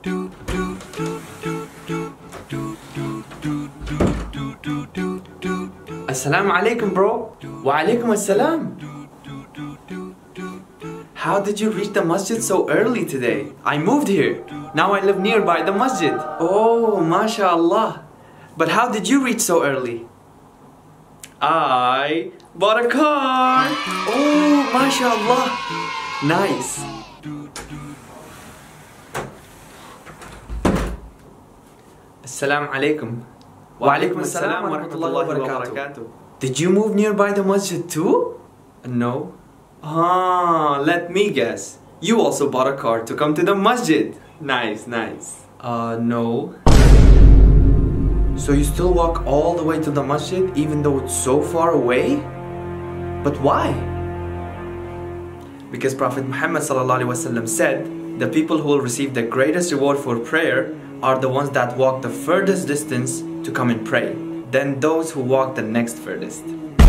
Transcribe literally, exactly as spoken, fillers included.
Assalamu alaikum, bro. Wa alaikum assalam. How did you reach the masjid so early today? I moved here. Now I live nearby the masjid. Oh, mashallah. But how did you reach so early? I bought a car. Oh, mashallah. Nice. Assalamu alaikum. Wa alaikum assalam wa rahmatullahi wa barakatuh. Did you move nearby the masjid too? No. Ah, let me guess. You also bought a car to come to the masjid. Nice, nice. Uh, no. So you still walk all the way to the masjid even though it's so far away? But why? Because Prophet Muhammad sallallahu alaihi wasallam said, the people who will receive the greatest reward for prayer are the ones that walk the furthest distance to come and pray, than those who walk the next furthest.